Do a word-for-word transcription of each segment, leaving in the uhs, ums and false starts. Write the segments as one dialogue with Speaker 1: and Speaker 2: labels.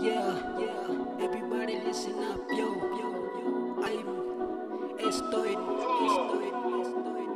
Speaker 1: Yeah, yeah, everybody listen up, yo, yo, yo. I'm estoy, estoy, estoy.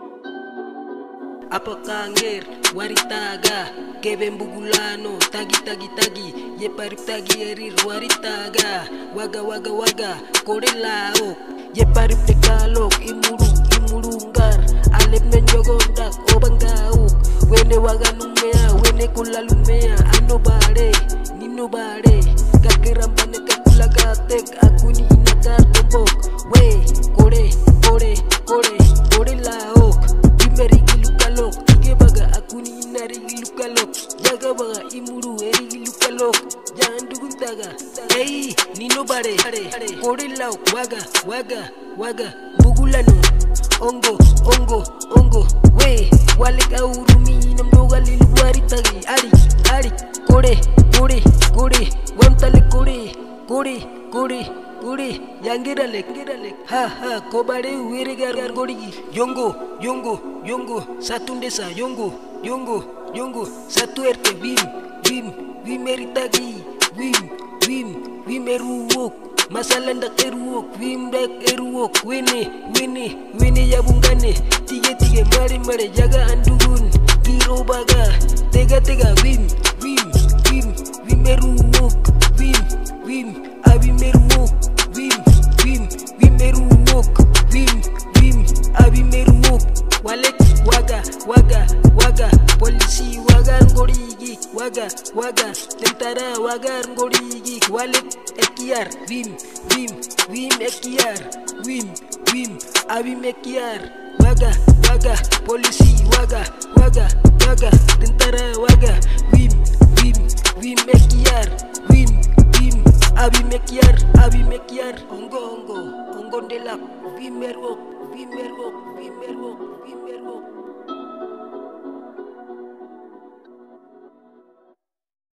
Speaker 1: Apa kangir, waritaga, keben bugulano, tagi tagi tagi, ye parip tagi erir waritaga, waga waga waga, kore laok, ye parip tekalok, imuru imurungar, alep menjogondak, obangauk, wene waga lumea, wene kula lumea, ano bare, nino bare, kakirambane kakula gatek, aku ni inakar tombok, we, kore, kore, kore, kore laok, imeri gilukalok, ige baga aku ni inari gilukalok, jaga baga imuru eri gilukalok, jangan dugun taga, hey, nino bare, kore laok, waga, waga, waga, bugulano, ongo, ongo, ongo, we, walik aurumi nam dogali luari tagi, ari, ari, kore, kore, kore, wamtale kore, kore, kore, kore, yangiralek, giralek, ha ha, kobare uere gar gar gorigi, yongo, yongo, yongo, satu desa, yongo, yongo, yongo, satu R T, wim, wim, wimeritagi, wim, wim, wimeruwok, masalah ndak eruwok, wim ndak eruwok, wene, wene, wene yabungane, tiga tiga mare mare jaga andugun, giro baga, tega tega, wim, wim, wim, wimeruwok, wim, wim, abimeruwok, wim, wim, wimeruwok, wim, wim, abimeruwok, walek, waga, waga, waga, polisi waga ngorigi, waga, waga, tentara waga ngorigi, walek, ekiar, wim, wim, wim, ekiar, wim, wim, abim ekiar, waga, waga, polisi waga, waga, waga, tentara waga, wim, wim, wim, ekiar, wim, wim, abim ekiar, abim ekiar, ongo, ongo, ongo delak, wimerwok, wimerwok, wimerwok, wimerwok.